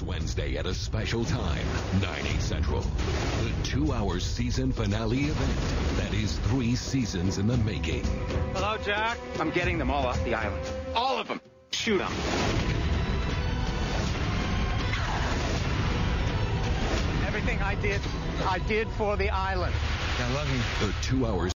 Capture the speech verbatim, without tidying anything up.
Wednesday at a special time, nine, eight Central. The two-hour season finale event that is three seasons in the making. Hello, Jack. I'm getting them all off the island. All of them. Shoot them. Everything I did, I did for the island. I love you. The two-hour